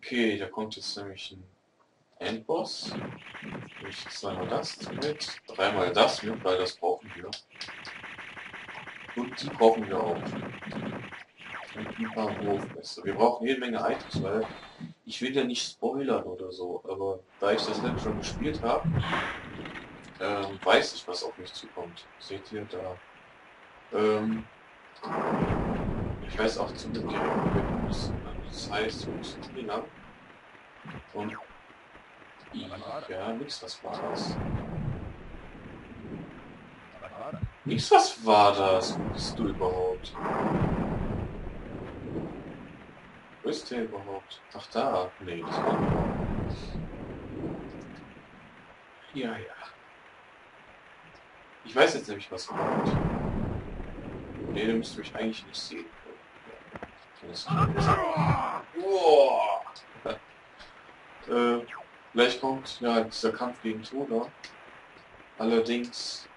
Okay, da kommt jetzt nämlich ein Endboss. Ich zweimal das mit, dreimal das mit, weil das brauchen wir. Und die brauchen wir auch. Und ein paar Wurfmesser. Wir brauchen jede Menge Items, weil ich will ja nicht spoilern oder so, aber da ich das Level schon gespielt habe, weiß ich, was auf mich zukommt. Seht ihr da? Ähm, Ich weiß auch zum Glück direkt, wie wir müssen. Das heißt, wir müssen hier lang. Und ja, nix, was war das? Nix, was war das? Wo bist du überhaupt? Wo ist der überhaupt? Ach da. Nee, das war nur. Ja, ja. Ich weiß jetzt nämlich, was kommt. Nee, du müsst mich eigentlich nicht sehen können. Das Boah. Gleich kommt ja dieser Kampf gegen Toda. Allerdings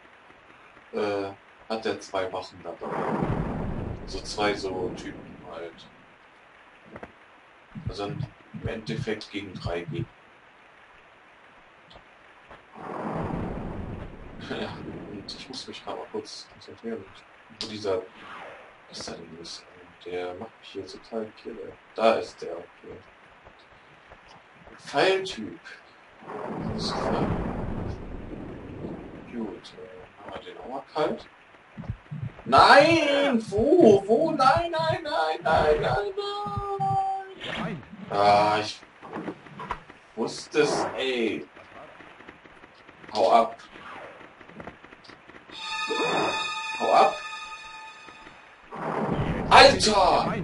hat er zwei Wachen dabei. Also zwei so Typen halt. Also im Endeffekt gegen drei Gegner. Ja, und ich muss mich gerade mal kurz konzentrieren, wo dieser ist da denn ist. Der macht mich hier total kirre. Da ist der, okay. Pfeiltyp. Alles klar. Gut, machen wir den auch mal kalt. Nein! Wo? Nein, nein, nein, nein, nein, nein! Ah, ich wusste es, ey. Hau ab. Hau ab. Alter!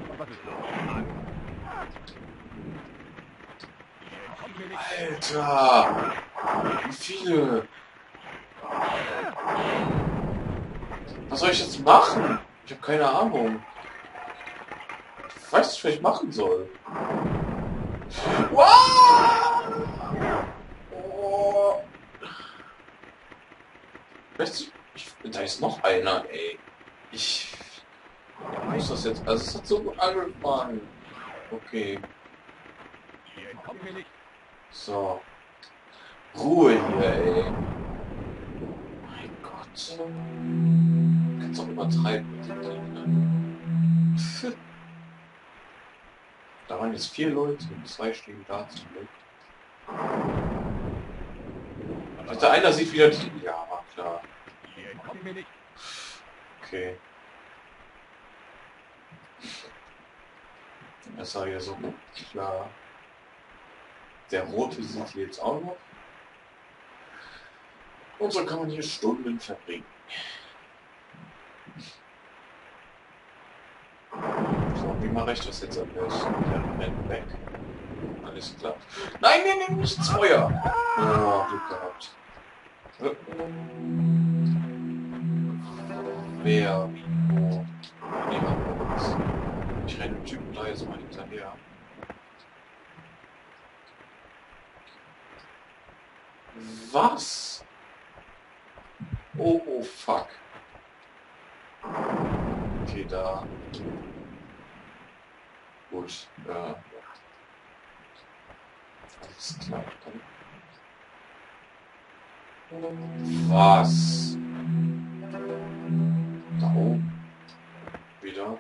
Alter! Wie viele? Was soll ich jetzt machen? Ich habe keine Ahnung. Ich weiß nicht, was ich machen soll. Wow! Oh. Weißt du, da ist noch einer, ey. Ich muss das jetzt. Also es hat so gut angefangen. Okay. So. Ruhe hier, ey. Mein Gott. Du kannst doch übertreiben mit dem Ding, ne? Da waren jetzt 4 Leute und 2 stehen da zum Glück. Also einer sieht wieder die. Ja, war klar. Okay. Das war ja so klar. Der rote sieht hier jetzt auch noch. Und so kann man hier Stunden verbringen. So, wie mache ich das jetzt am besten? Der rennt weg. Alles klar. Nein, nein, nein, nicht ins Feuer! Oh, Glück gehabt. Wer, wie, wo? Nehmen wir uns. Ich renne dem Typen da jetzt mal hinterher. Was? Oh, oh, fuck. Okay, da. Gut, alles klar. Dann. Was? Da oben. Wieder.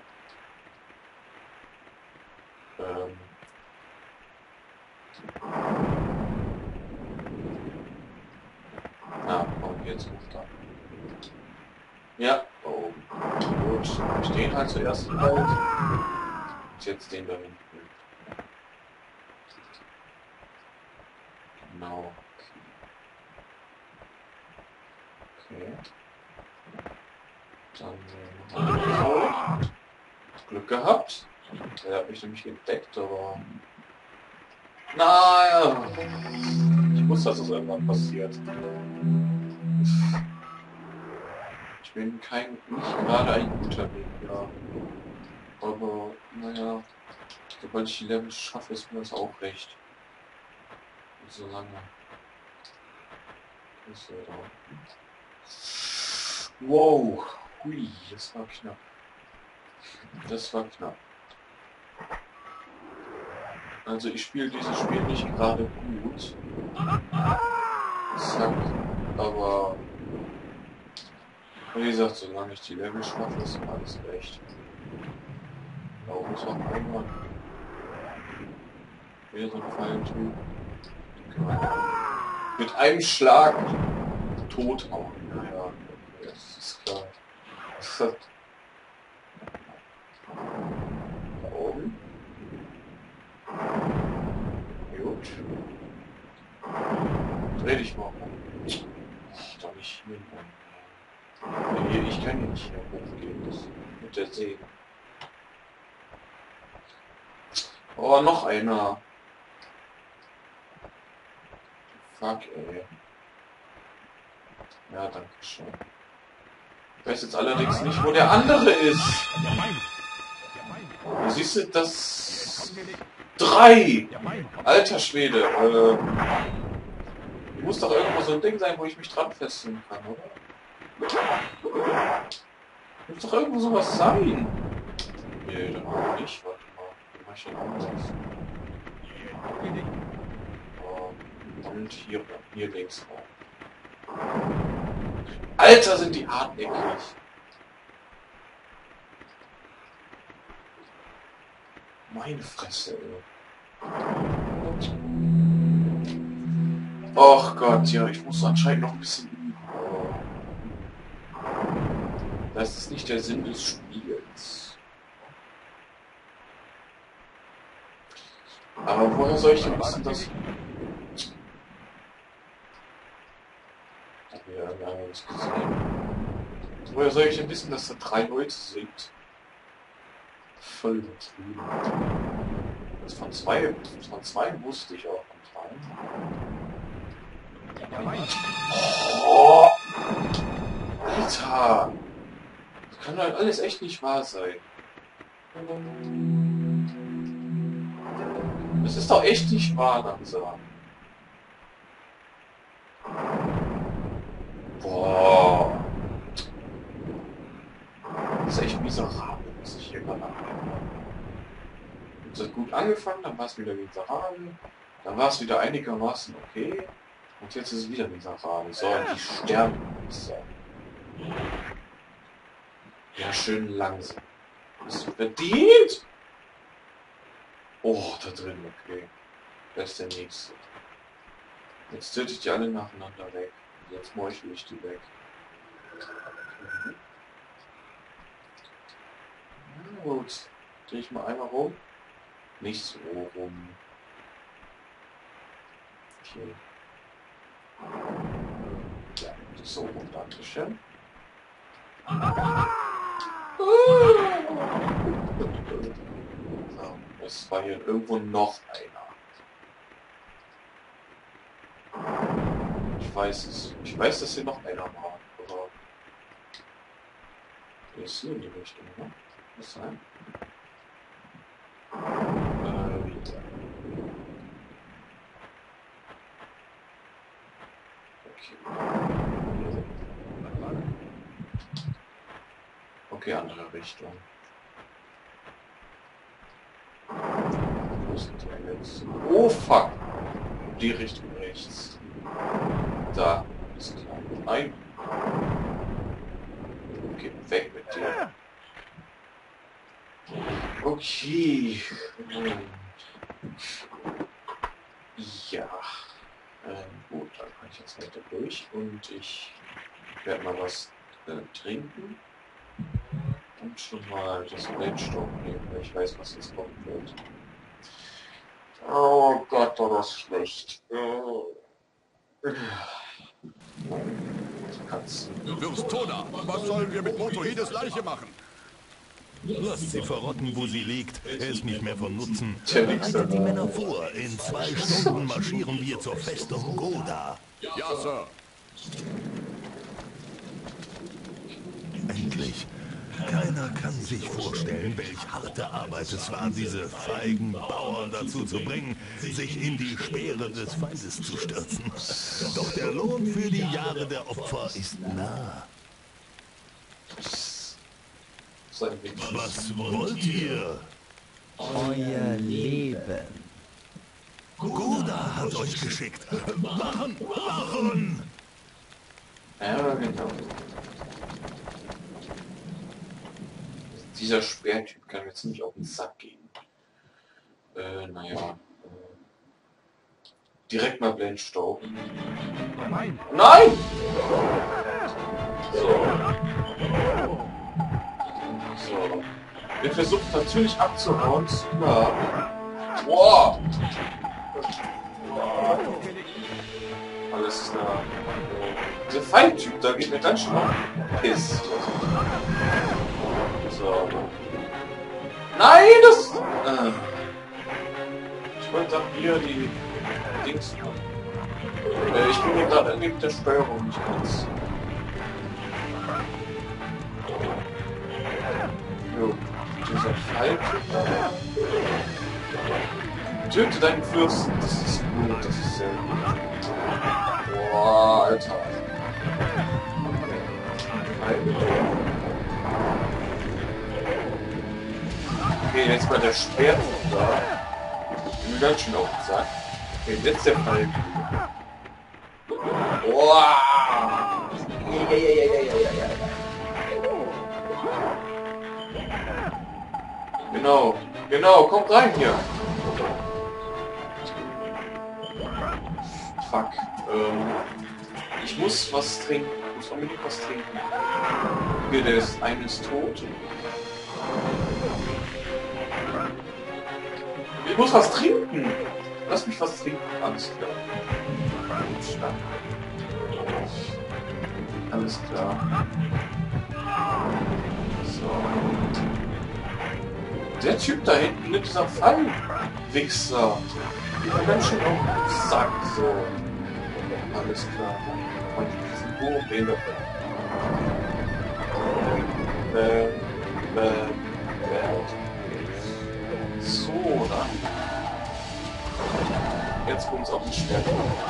Und jetzt hoch da. Ja, da oben. Gut, ich den halt zuerst halt. Und jetzt den da hinten. Genau. Okay. Dann so. Glück gehabt. Er hat mich nämlich entdeckt, aber. Naja. Ich wusste, dass das irgendwann passiert. Ich bin nicht gerade ein guter Weg, ja. Aber, naja, sobald ich die Level schaffe, ist mir das auch recht. Und so lange. Ist ja da. Wow, hui, das war knapp. Das war knapp. Also ich spiele dieses Spiel nicht gerade gut. Zack. Aber wie gesagt, solange ich die Level schaffe, ist alles recht. Da oben ist noch ein Mann. Wieder so ein Fallentyp. Mit einem Schlag tot hauen. Naja, okay, das ist klar. Da oben. Gut. Dreh dich mal um. Ach, doch nicht hier. Nee, ich kann hier nicht hier hochgehen. Das mit der Säge. Oh, noch einer. Fuck, ey. Ja, danke schön. Ich weiß jetzt allerdings nicht, wo der andere ist. Siehst du, das... 3! Alter Schwede. Muss doch irgendwo so ein Ding sein, wo ich mich dran festziehen kann, oder? Muss doch irgendwo sowas sein. Nee, dann auch nicht. Warte mal. Wie mach ich denn anders? Und hier links auch. Alter, sind die hartnäckig. Meine Fresse, ey. Och Gott, ja, ich muss anscheinend noch ein bisschen üben. Das ist nicht der Sinn des Spiels. Aber woher soll ich denn wissen, dass... Ja, nicht gesehen. Woher soll ich denn wissen, dass da 3 Leute sind? Voll übertrieben. Das von zwei wusste ich auch von 3. Oh, Alter! Das kann halt alles echt nicht wahr sein. Das ist doch echt nicht wahr, langsam. Boah. Das ist echt miserabel, was ich hier gerade anfange. Es hat gut angefangen, dann war es wieder miserabel. Dann war es wieder einigermaßen okay. Und jetzt ist es wieder miserabel. So, und die sterben. So. Ja, schön langsam. Hast du verdient? Oh, da drin, okay. Wer ist der nächste? Jetzt töte ich die alle nacheinander weg. Jetzt meuchle ich die weg. Okay. Na gut. Drehe ich mal einmal rum. Nicht so rum. Okay. Ja, so rum, dankeschön. So, es war hier irgendwo noch einer. Ich weiß es. Ich weiß, dass hier noch einer war. Aber der ist hier in die Richtung, ne? Was sein? Wieder. Okay. Okay, andere Richtung. Wo ist denn der jetzt? Oh fuck! Die Richtung rechts. Da ist klar. Nein. Okay, weg mit dir. Okay. Ja. Gut, dann kann ich jetzt weiter durch und ich werde mal was trinken und schon mal das Blendstoff nehmen, weil ich weiß, was jetzt kommen wird. Oh Gott, war das schlecht. Du wirst Toda. Was sollen wir mit Motohides Leiche machen? Lasst sie verrotten, wo sie liegt. Er ist nicht mehr von Nutzen. Tja, Bereitet die Männer vor. In 2 Stunden marschieren wir zur Festung Goda. Ja, Sir. Endlich. Keiner kann sich vorstellen, welch harte Arbeit es war, diese feigen Bauern dazu zu bringen, sich in die Speere des Feindes zu stürzen. Doch der Lohn für die Jahre der Opfer ist nah. Was wollt ihr? Euer Leben. Goda hat euch geschickt. Wachen! Wachen! Ja, genau. Dieser Speertyp kann mir ziemlich auf den Sack gehen. Naja. Direkt mal Blendstaub. Nein! Nein! So. So. Der versucht natürlich abzuhauen. Super. Wow! Alles klar. Dieser Feindtyp, da geht mir ganz schön auf den Piss. So. Nein, das... Ich wollte doch hier die Dings... ich bin hier gerade irgendwie mit der Steuerung nicht ganz... Jo, dieser Feindtyp... Töte deinen Fürsten, das ist gut, das ist sehr gut. Boah, Alter. Okay, jetzt mal der Schwert da. Ich bin ganz schön auf den Sack. Okay, jetzt der Fall. Boah! Genau, genau, kommt rein hier. Fuck. Ich muss was trinken. Ich muss unbedingt was trinken. Hier, der ist eines tot. Ich muss was trinken. Lass mich was trinken. Alles klar. Alles klar. So. Der Typ da hinten mit dieser Fallwichser. Die war ganz schön auf den Sack. So. Alles klar. Und diesen Bohrräder. So, dann. Jetzt kommt es auf den Schwert.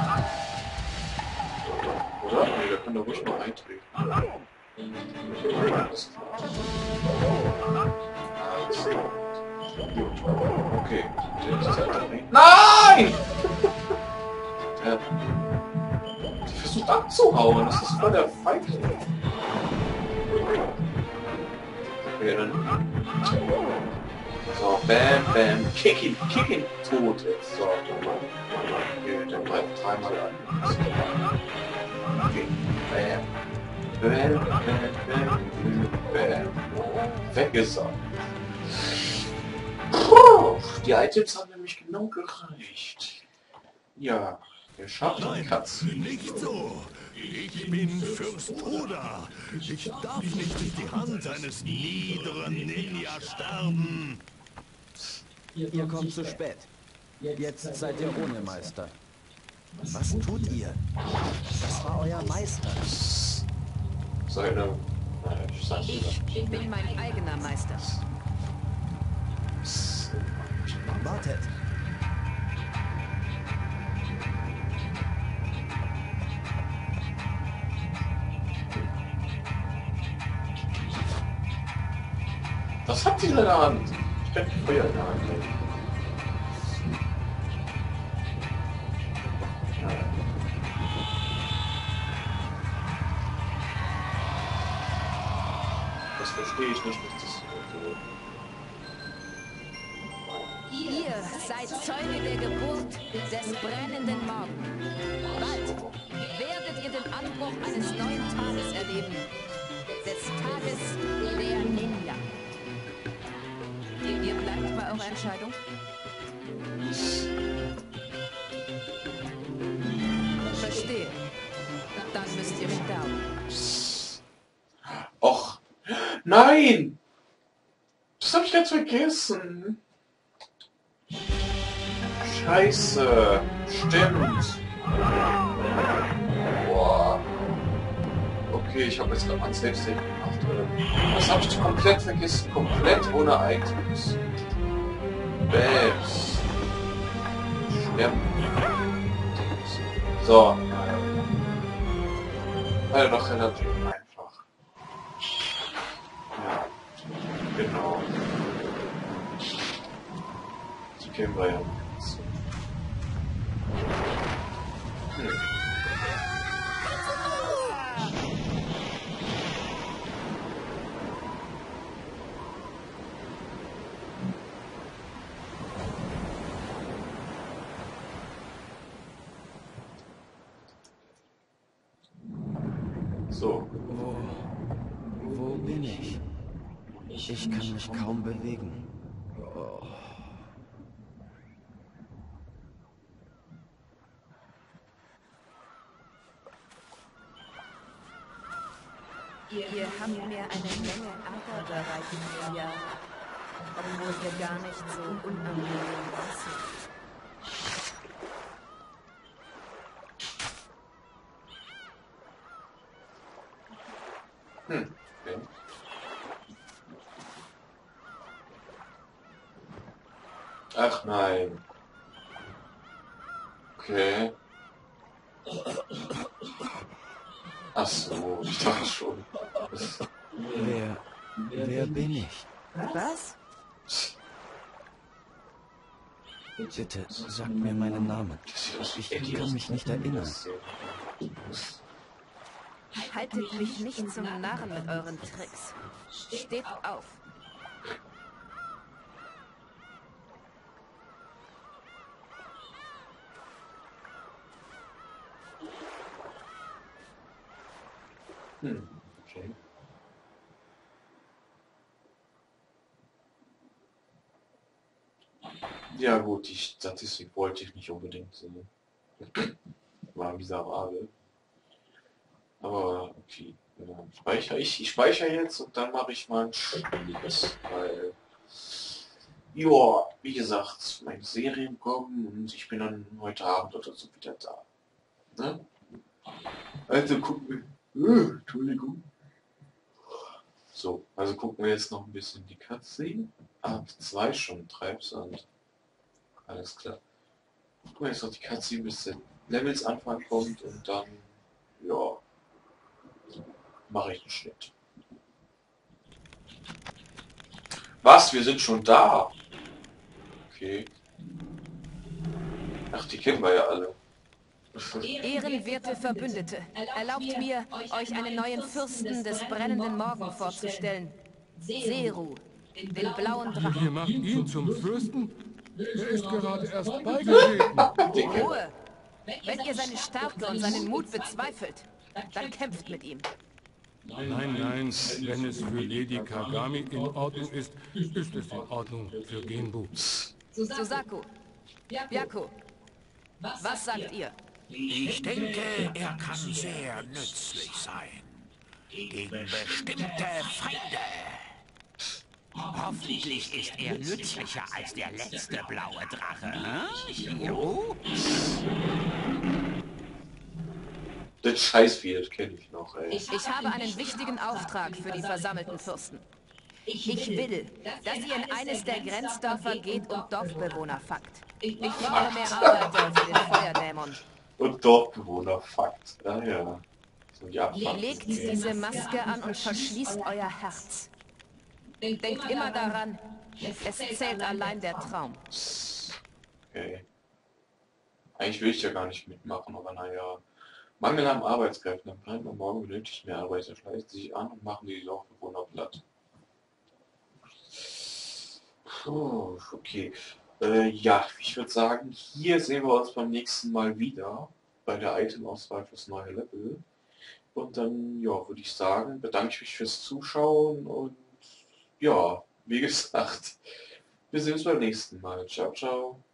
Oder? Nee, der kann da ruhig mal eintreten. Alles klar. Alles klar. Gut. Okay. Der ist da drin. Nein! Der versucht abzuhauen. Das ist voll der Feigling. Okay, dann. So, bam, bam. Kick ihn, tot jetzt. So. Okay, dann greift dreimal an. Okay, bam. Bam, bam, bam, bam. Weg ist er. Puh, die Items haben nämlich genau gereicht. Ja, wir schaffen Nein, Katz. nicht so. Ich bin Fürst Toda. Ich darf nicht durch die Hand eines niederen Ninja sterben. Ihr kommt zu spät. Jetzt seid ihr ohne Meister. Was tut ihr? Das war euer Meister. Seine... Ich sag Ich bin mein eigener Meister. Wartet. Was hat die in der Hand? Ich kann die Feuer in der Hand nehmen. Das verstehe ich nicht, was das Ihr seid Zeuge der Geburt des brennenden Morgen. Bald werdet ihr den Anbruch eines neuen Tages erleben. Des Tages der Ninja. Ihr bleibt bei eurer Entscheidung? Verstehe. Dann müsst ihr sterben. Och, nein! Das habe ich ganz vergessen. Scheiße, stimmt. Boah. Okay, ich habe jetzt gerade mal selbst gemacht. Das habe ich komplett vergessen. Komplett ohne Items. Babs. Sterben. So. War ja doch relativ einfach. Ja, genau. Die kennen wir ja. So. Wo bin ich? Ich kann mich kaum bewegen. Oh. Ihr habt mir eine Menge Ärger bereitet, ja. Obwohl wir gar nicht so unangenehm aussehen. Okay. Ach nein. Okay. Ach so, ich dachte schon. Wer bin ich? Was? Bitte, sag mir meinen Namen. Ich kann mich nicht erinnern. Haltet mich nicht zum Narren mit euren Tricks. Steht auf. Okay. Ja gut, die Statistik wollte ich nicht unbedingt sehen. War miserabel. Aber okay. Ich speichere jetzt und dann mache ich mal ein Schnitt, weil ja, wie gesagt, meine Serien kommen und ich bin dann heute Abend oder so wieder da. Ne? Also gucken wir. Entschuldigung. So, also gucken wir jetzt noch ein bisschen die Cutscene. Ab 2 schon Treibsand. Alles klar. Gucken wir jetzt noch die Cutscene, bis der Levelsanfang kommt und dann, ja, mache ich einen Schnitt. Was? Wir sind schon da? Okay. Ach, die kennen wir ja alle. Ehrenwerte Verbündete, erlaubt mir, euch einen neuen Fürsten des brennenden Morgen vorzustellen. Seru, den blauen Drachen. Ihr macht ihn zum Fürsten? Er ist gerade erst beigetreten. Ruhe! Wenn ihr seine Stärke und seinen Mut bezweifelt, dann kämpft mit ihm. Nein, nein, wenn es für Lady Kagami in Ordnung ist, ist es in Ordnung für Genbu. Susaku, Byaku, was sagt ihr? Ich denke, er kann sehr nützlich sein. Gegen bestimmte Feinde. Hoffentlich ist er nützlicher als der letzte blaue Drache. Hm? Jo? Das Scheißvieh, das kenne ich noch, ey. Ich habe einen wichtigen Auftrag für die versammelten Fürsten. Ich will, dass ihr in eines der Grenzdörfer geht und Dorfbewohner fangt. Ich brauche mehr Arbeiter für den Feuerdämon. Und Dorfbewohner, Fakt. Ja, ja. So die Abfahrt. Legt diese Maske an und verschließt euer Herz. Denkt immer daran, es zählt allein der Traum. Okay. Eigentlich will ich ja gar nicht mitmachen, aber naja. Mangel an Arbeitskräften. Am Freitag und morgen benötigt mehr Arbeiter. Schleichen sich an und machen die Dorfbewohner platt. Puh, okay. Ja, ich würde sagen, hier sehen wir uns beim nächsten Mal wieder bei der Item-Auswahl fürs neue Level. Und dann, ja, würde ich sagen, bedanke ich mich fürs Zuschauen und ja, wie gesagt, wir sehen uns beim nächsten Mal. Ciao, ciao.